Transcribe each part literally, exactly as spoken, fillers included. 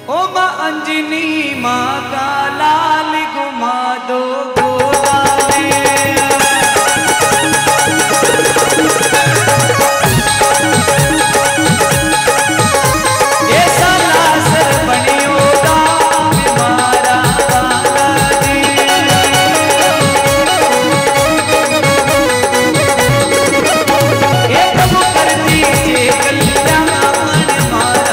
ओ माँ अंजनी माँ का लाल घुमा दो गोदाले। ये साला सर बनियो दाम मारा बालाजी। ये तब कर दीजिए कल्याण मारा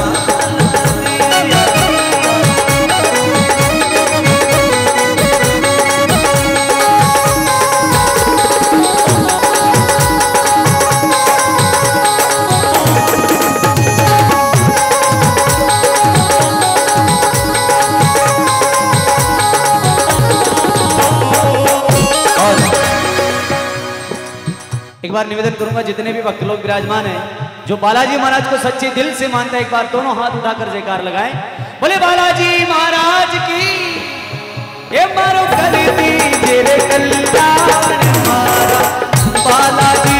एक बार निवेदन करूंगा जितने भी भक्त लोग विराजमान हैं, जो बालाजी महाराज को सच्चे दिल से मानता है, एक बार दोनों हाथ उठाकर जयकार लगाएं। बोले बालाजी महाराज की। ये मारो कर दीजिए रे कल्याण मारा बालाजी।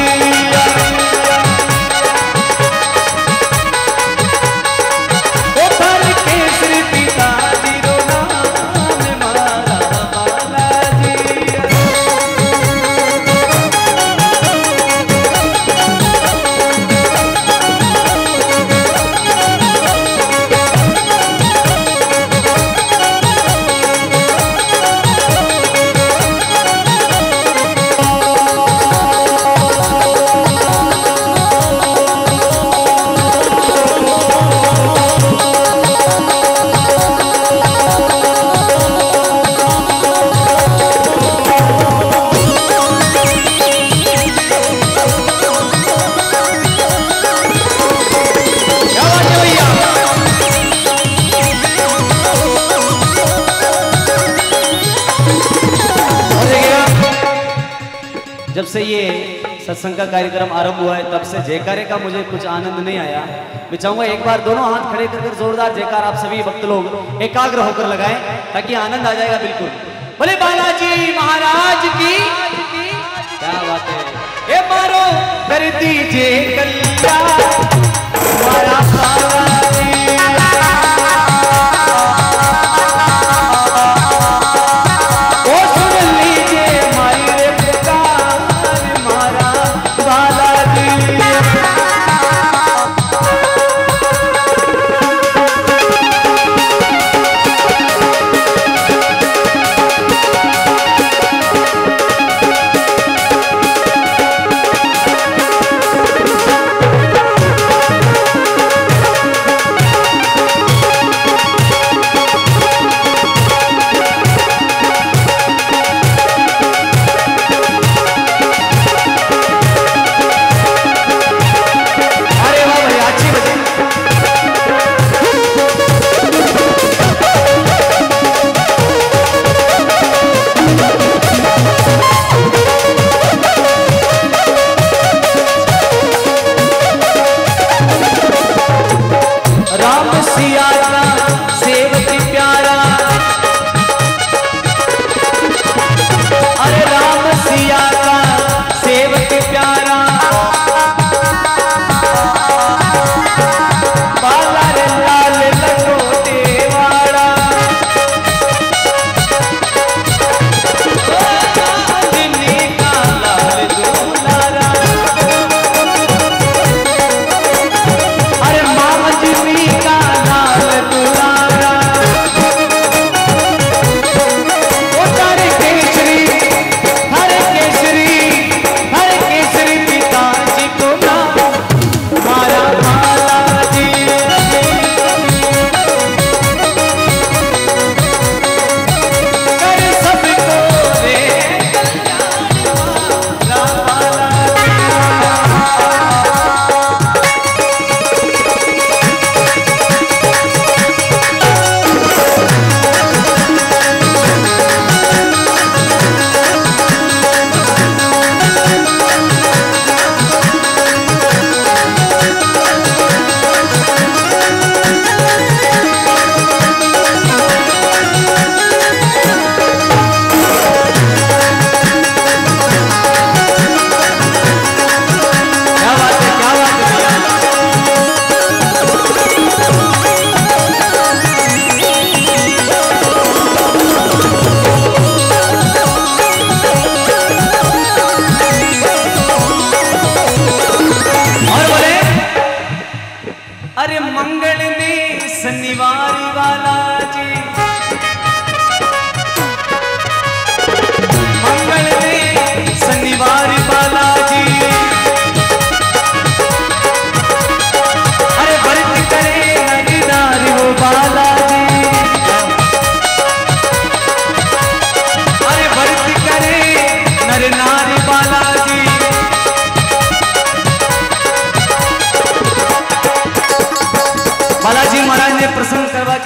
ओ भर के श्री पिताजी रो नाम मारा बालाजी। जब से ये सत्संग का कार्यक्रम आरंभ हुआ है तब से जयकारे का मुझे कुछ आनंद नहीं आया। मैं चाहूंगा एक बार दोनों हाथ खड़े कर कर जोरदार जयकार आप सभी भक्त लोग एकाग्र होकर लगाएं ताकि आनंद आ जाएगा बिल्कुल। बोले बालाजी महाराज की। क्या बात है। ये मारो कर दीजिए कल्याण हमारा बालाजी। ओ सुन लीजिए हमारी पुकार मारा बालाजी।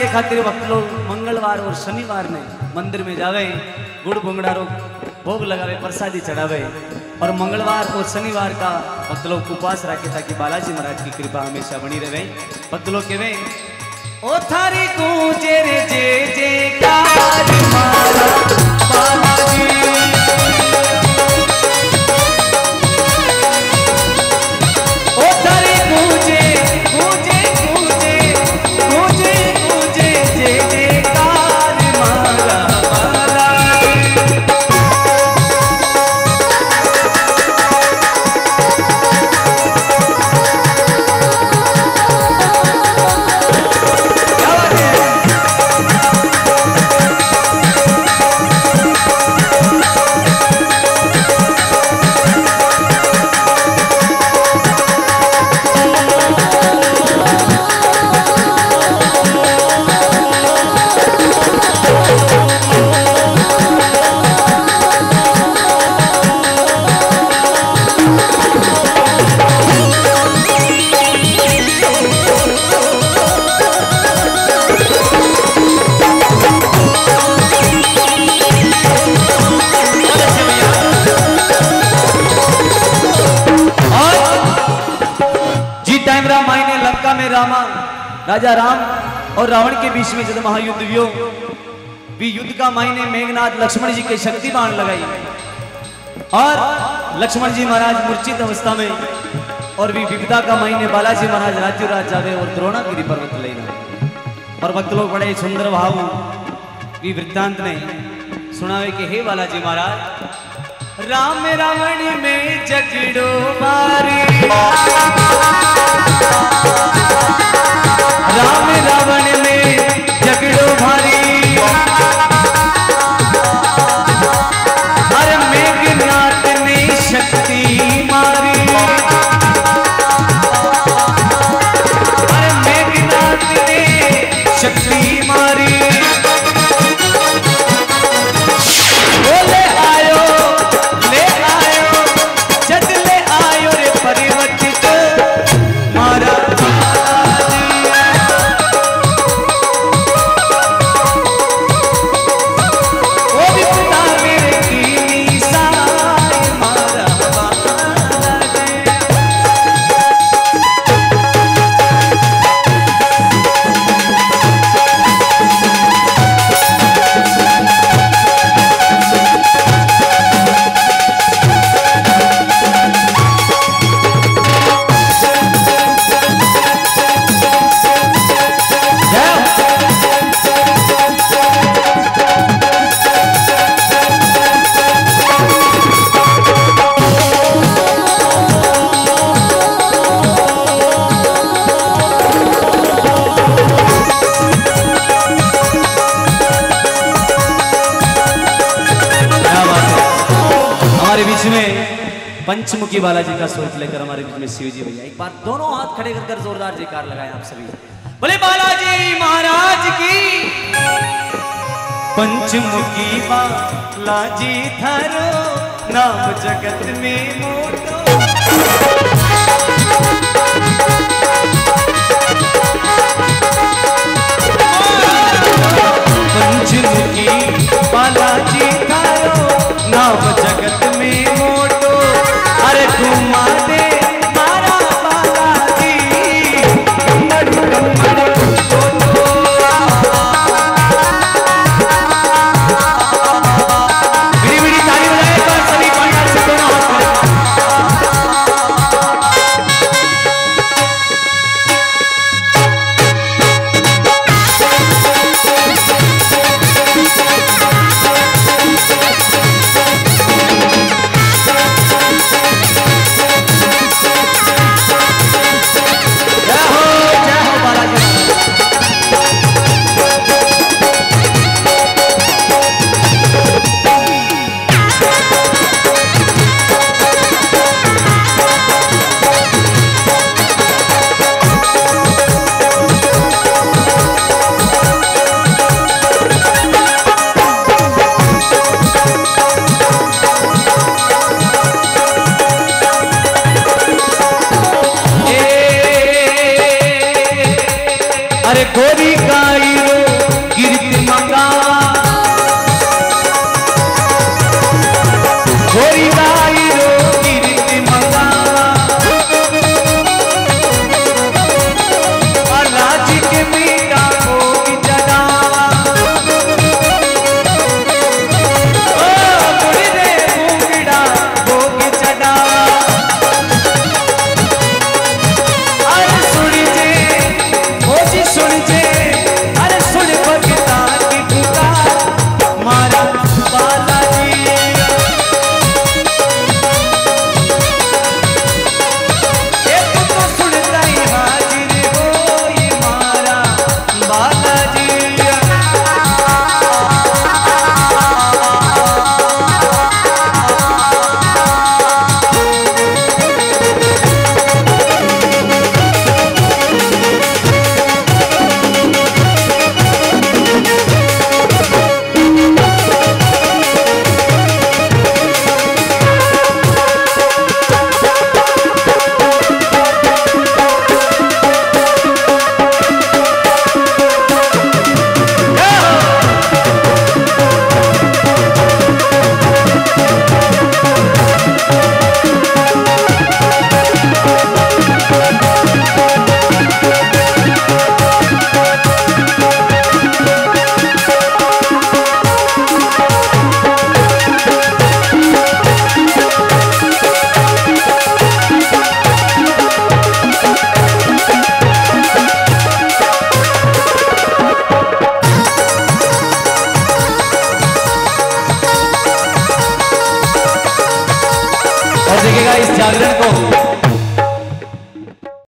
के खातिर वक्त लोग मंगलवार और शनिवार ने मंदिर में जावे, गुड़ भुंगड़ा रो भोग लगावे, प्रसादी चढ़ावे। और मंगलवार और शनिवार का भक्त लोग उपवास रखे ताकि बालाजी महाराज की कृपा हमेशा बनी रहे। भक्त लोग कहवे ओ थारी गूंजे रे जे जयकार मारा बालाजी, ओ थारी गूंजे गूंजे गूंजे गूंजे गूंजे जे जयकार मारा बालाजी। रामा राजा राम और रावण के बीच में जब महायुद्ध हुआ, भी युद्ध का मायने मेघनाथ लक्ष्मण जी के शक्ति बाण लगाई और लक्ष्मण जी महाराज मूर्छित अवस्था में, और भी विपदा का मायने बालाजी महाराज रात्रि रात जावे और द्रोणागिरी पर्वत लेना। और भक्त लोग बड़े सुंदर भाव भी वृत्तांत ने सुनावे कि हे बालाजी महाराज, राम रावण में झगड़ो मारी, राम रावण में झगड़ो भारी, अरे मेघनाथ ने शक्ति मारी, अरे मेघनाथ ने शक्ति मारी। बोले आयो ले आयो जद ले आयो रे परिवर्तित मारा पंचमुखी बालाजी का सोच लेकर हमारे बीच में शिव जी भैया एक बार दोनों हाथ खड़े कर जोरदार जयकार लगाए आप सभी। बोले बालाजी महाराज की। पंचमुखी बालाजी थारो नाम जगत में मोटो, पंचमुखी बालाजी थारो नाम जगत में मोटो, अरे घुमा दे मारा बालाजी कमर कमर बिड़ी बिड़ी ताली बजाए पर सभी पंडाल से दोनों हाथ गोरी का